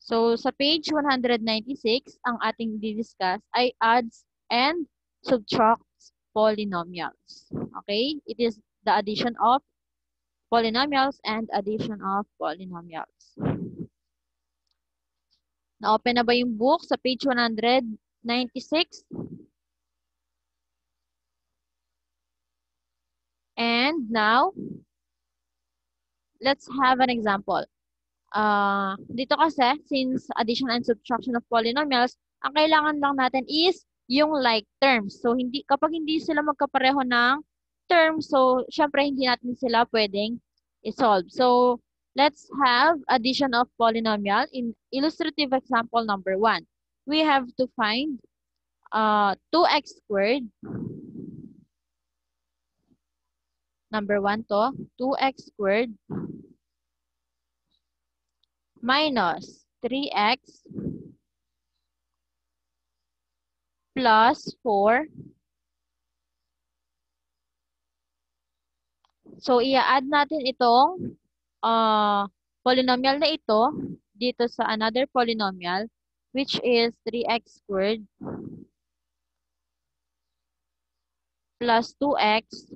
So, sa page 196, ang ating didiscuss ay adds and subtracts polynomials. Okay? It is the addition of polynomials and addition of polynomials. Na-open na ba yung book sa page 196? And now, let's have an example. Dito kasi, since addition and subtraction of polynomials, ang kailangan lang natin is yung like terms. So, kapag hindi sila magkapareho ng terms, so, syempre, hindi natin sila pwedeng i-solve. So, let's have addition of polynomial in illustrative example number 1. We have to find 2x squared. Number 1 to, 2x squared minus 3x plus 4. So, i-add natin itong polynomial na ito dito sa another polynomial, which is 3x squared plus 2x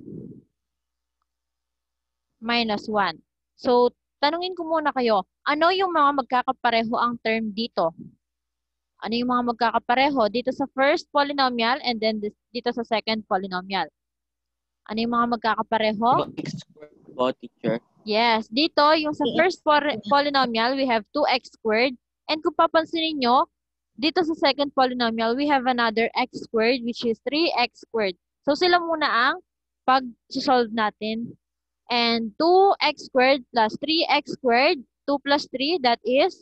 minus 1. So, tanungin ko muna kayo, ano yung mga magkakapareho ang term dito? Ano yung mga magkakapareho dito sa first polynomial and then dito sa second polynomial? Ano yung mga magkakapareho? X squared po, teacher. Yes, dito yung sa first polynomial, we have 2x squared. And kung papansinin nyo, dito sa second polynomial, we have another x squared, which is 3x squared. So, sila muna ang pag-solve natin. And 2x squared plus 3x squared, 2 plus 3, that is?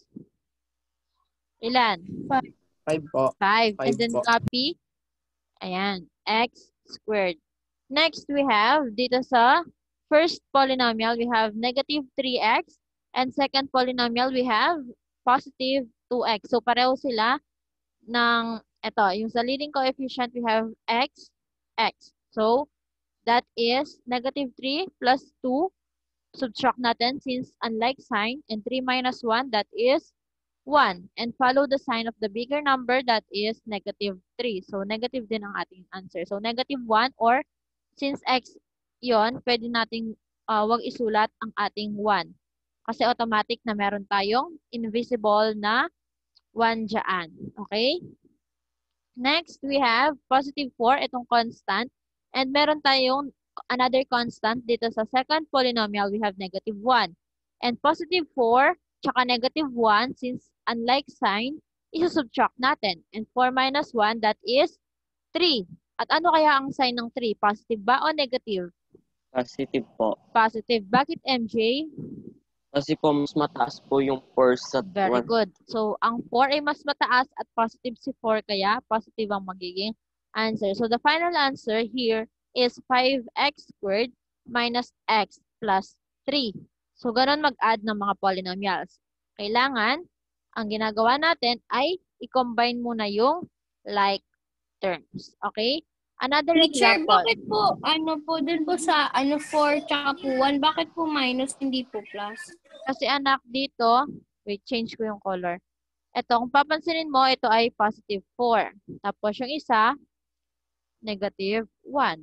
Ilan? 5 po. 5. And 5 then po. copy. Ayan, x squared. Next, we have dito sa first polynomial, we have negative 3x. And second polynomial, we have positive 2x. So, pareho sila ng, ito, yung sa leading coefficient, we have x, x. So, that is negative 3 plus 2. Subtract natin since unlike sign. And 3 minus 1, that is 1. And follow the sign of the bigger number, that is negative 3. So, negative din ang ating answer. So, negative 1 or since x yon, pwede nating wag isulat ang ating 1. Kasi automatic na meron tayong invisible na 1 dyan. Okay? Next, we have positive 4, itong constant. And meron tayong another constant dito sa second polynomial, we have negative 1. And positive 4, tsaka negative 1, since unlike sign, isusubtract natin. And 4 minus 1, that is 3. At ano kaya ang sign ng 3? Positive ba o negative? Positive po. Positive. Bakit, MJ? Kasi po, mas mataas po yung 4 sa 1. Very good. So, ang 4 ay mas mataas at positive si 4, kaya positive ang magiging answer. So, the final answer here is 5x squared minus x plus 3. So, ganun mag-add ng mga polynomials. Kailangan, ang ginagawa natin ay i-combine muna yung like terms. Okay? Another Teacher, example. bakit po, dun po sa, 4 tsaka po 1, bakit po minus, hindi po plus? Kasi anak dito, wait, change ko yung color. Ito, kung papansinin mo, ito ay positive 4. Tapos yung isa, negative 1.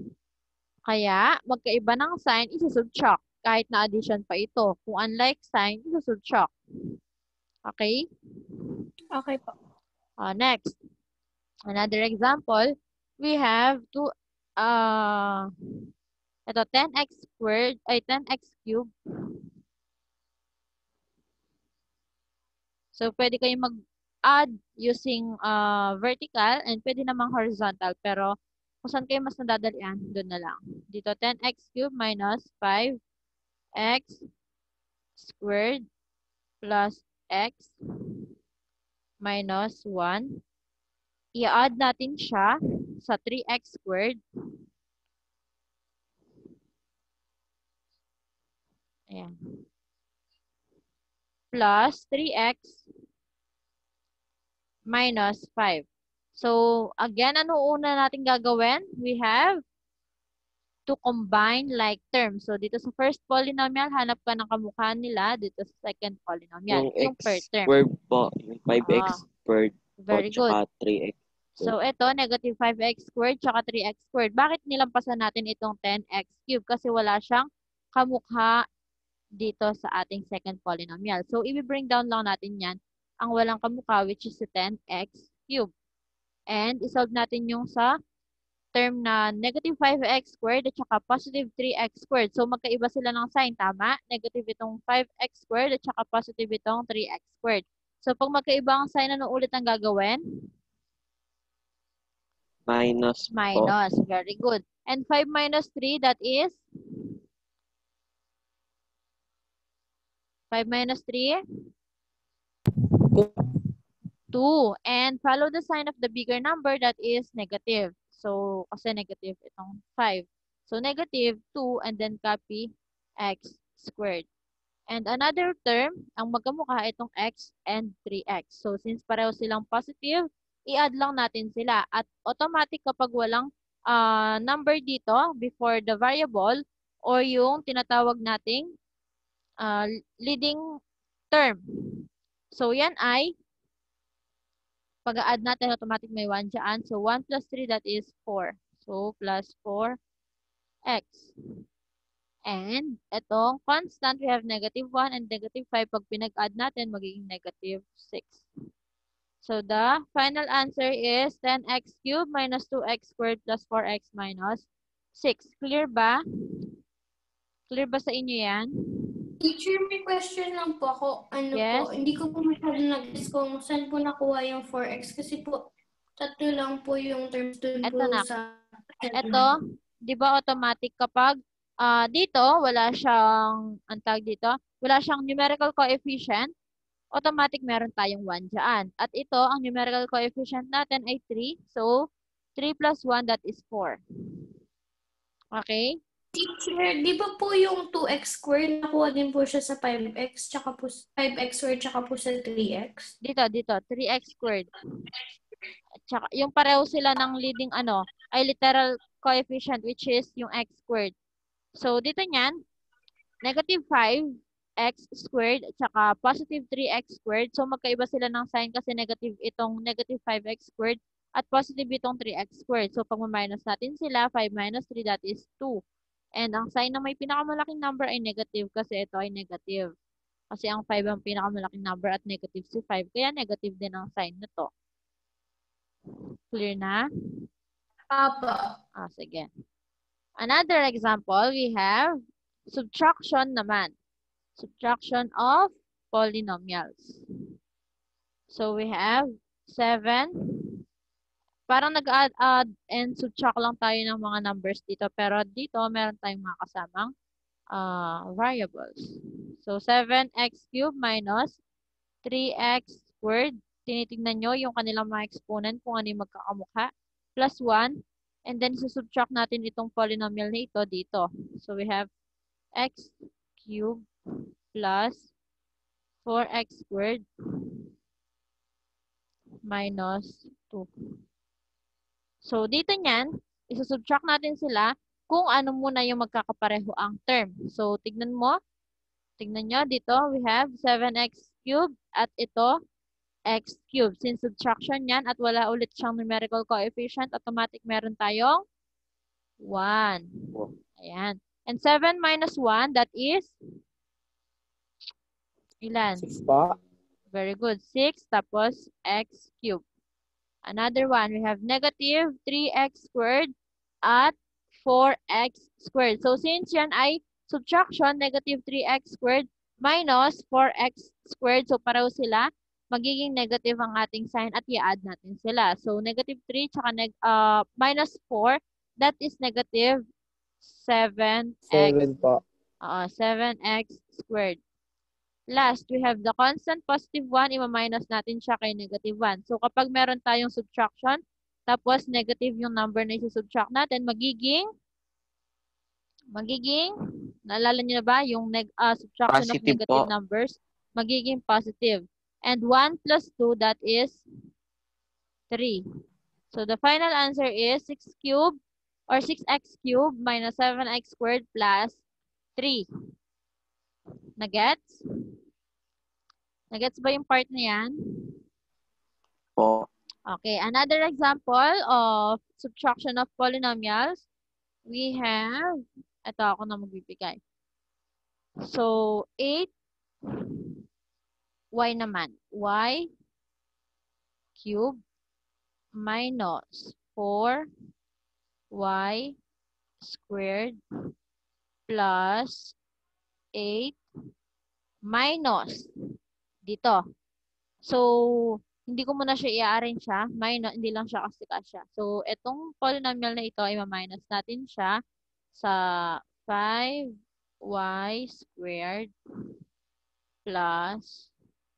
Kaya, magkaiba ng sign, isusubtract. Kahit na addition pa ito. Kung unlike sign, isusubtract. Okay? Okay po. Next. Another example, we have ito, 10x squared, ay 10x cubed. So, pwede kayong mag-add using vertical and pwede namang horizontal. Pero, kung saan kayo mas nadadalian, doon na lang. Dito, 10x cubed minus 5x squared plus x minus 1. I-add natin siya sa 3x squared. Ayan. Plus 3x minus 5. So, again, ano una natin gagawin? We have to combine like terms. So, dito sa first polynomial, hanap ka ng kamukha nila. Dito sa second polynomial, Yung yung per x term. squared po, yung 5x Ah, squared po, very good. tsaka 3x. So, ito, negative 5x squared tsaka 3x squared. Bakit nilampasan natin itong 10x cubed? Kasi wala siyang kamukha dito sa ating second polynomial. So, i-bring down lang natin yan ang walang kamukha, which is si 10x cubed. And isolve natin yung sa term na negative 5x squared at saka positive 3x squared. So, magkaiba sila ng sign, tama? Negative itong 5x squared at saka positive itong 3x squared. So, pag magkaiba ang sign, ano ulit ang gagawin? Minus po. Minus. Very good. And 5 minus 3, that is? 5 minus 3? 2. And follow the sign of the bigger number, that is negative. So, kasi negative itong 5. So, negative 2 and then copy x squared. And another term, ang magkamukha itong x and 3x. So, since pareho silang positive, i-add lang natin sila. At automatic kapag walang number dito before the variable or yung tinatawag nating leading term. So, yan ay pag-add natin, automatic may 1 dyan. So, 1 plus 3, that is 4. So, plus 4x. And, itong constant, we have negative 1 and negative 5. Pag pinag-add natin, magiging negative 6. So, the final answer is 10x cubed minus 2x squared plus 4x minus 6. Clear ba? Clear ba sa inyo yan? Teacher, may question lang po ako. Yes? Hindi ko po masyado nag-guess kung saan po nakuha yung 4x kasi po, tatlo lang po yung terms dun Eto po na. sa... Ito, di ba automatic kapag dito, wala siyang, ang tawag dito, wala siyang numerical coefficient, automatic meron tayong 1 dyan. At ito, ang numerical coefficient natin ay 3. So, 3 plus 1, that is 4. Okay? Teacher, di ba po yung 2x squared, nakuha din po siya sa 5x, tsaka po 5x squared, tsaka po sa 3x? Dito, 3x squared. At saka, yung pareho sila ng leading ay literal coefficient, which is yung x squared. So, dito niyan, negative 5x squared at saka positive 3x squared. So, magkaiba sila ng sign kasi negative itong negative 5x squared at positive itong 3x squared. So, pag minus natin sila, 5 minus 3, that is 2. And ang sign na may pinakamalaking number ay negative kasi ito ay negative. Kasi ang 5 ang pinakamalaking number at negative si 5. Kaya negative din ang sign na to. Clear na? Papa. Sige. Another example, we have subtraction naman. Subtraction of polynomials. So, we have 7. Parang nag-add and subtract lang tayo ng mga numbers dito. Pero dito, meron tayong mga kasamang variables. So, 7x cubed minus 3x squared. Tinitingnan nyo yung kanilang mga exponent kung ano yung magkakamukha. Plus 1. And then, susubtract natin itong polynomial na ito dito. So, we have x cubed plus 4x squared minus 2. So, dito niyan, isusubtract natin sila kung ano muna yung magkakapareho ang term. So, tignan nyo, dito, we have 7x cubed at ito, x cubed. Since subtraction yan at wala ulit siyang numerical coefficient, automatic meron tayong 1. Ayan. And 7 minus 1, that is? Ilan? 6 pa. Very good. 6 tapos x cubed. Another one, we have negative 3x squared at 4x squared. So, since yan ay subtraction, negative 3x squared minus 4x squared. So, pareho sila. Magiging negative ang ating sign at i-add natin sila. So, negative 3 tsaka minus 4, that is negative 7x. 7 po. 7x squared. Last, we have the constant positive 1, ima-minus natin siya kay negative 1. So, kapag meron tayong subtraction, tapos negative yung number na isi-subtract natin, magiging, naalala niyo na ba yung subtraction Positive of negative po. numbers? Magiging positive. And 1 plus 2, that is 3. So, the final answer is 6 cubed or 6x cubed minus 7x squared plus 3. Nagets? Nagets ba yung part na yan? Po. Okay, another example of subtraction of polynomials. We have, ito ako na magbibigay. So, 8, y naman. Y cubed minus 4y squared plus 8 minus dito. So, hindi ko muna siya i-arrange siya. Minus, hindi lang siya kasi. So, itong polynomial na ito ay ma-minus natin siya sa 5y squared plus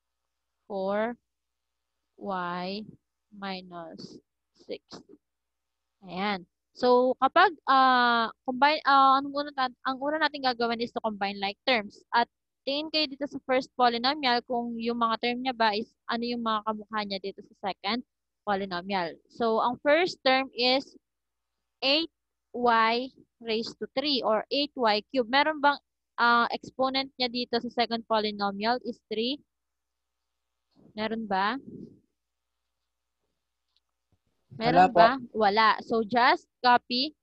4y minus 6. Ayan. So, kapag combine, ang una natin gagawin is to combine like terms. At tingin kayo dito sa first polynomial kung yung mga term niya ba is ano yung mga kamukha niya dito sa second polynomial. So, ang first term is 8y raised to 3 or 8y cubed. Meron bang exponent niya dito sa second polynomial is 3? Meron ba? Meron Wala po. ba? Wala. So, just copy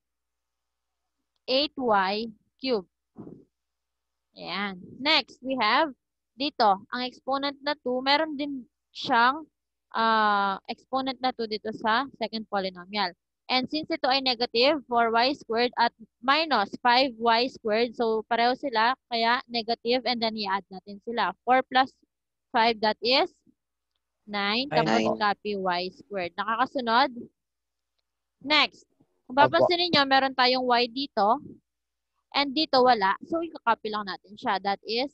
8y cubed. Ayan. Next, we have dito, ang exponent na 2, meron din siyang exponent na 2 dito sa second polynomial. And since ito ay negative, 4y squared at minus 5y squared, so pareho sila, kaya negative and then i-add natin sila. 4 plus 5, that is 9, tapos Nine. copy y squared. Nakakasunod? Next, kung Opo. papansin niyo meron tayong y dito, and dito wala. So, i-copy lang natin siya. That is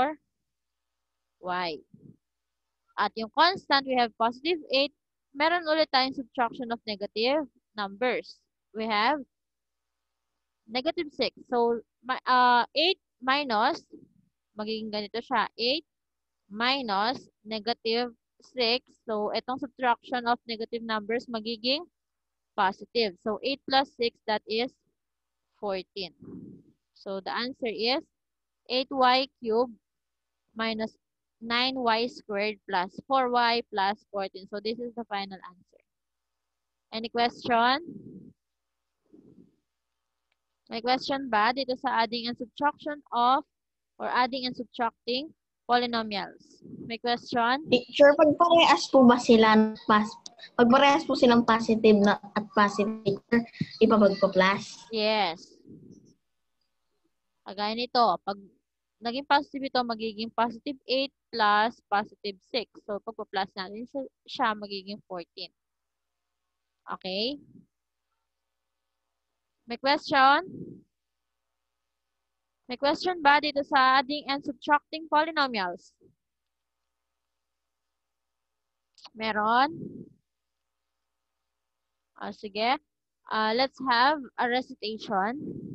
4y. At yung constant, we have positive 8. Meron ulit tayong subtraction of negative numbers. We have negative 6. So, 8 minus, magiging ganito siya. 8 minus negative 6. So, itong subtraction of negative numbers magiging positive. So, 8 plus 6, that is 14. So, the answer is 8y cubed minus 9y squared plus 4y plus 14. So, this is the final answer. Any question? May question ba dito sa adding and subtraction of or adding and subtracting polynomials? May question? Teacher, pag parehas po ba sila pag parehas po silang positive na at positive, ipapagpa-plus? Yes. Kagaya nito, pag naging positive ito, magiging positive 8 plus positive 6. So, pagpa-plus natin siya, magiging 14. Okay? May question? May question ba dito sa adding and subtracting polynomials? Meron? Sige. Let's have a recitation.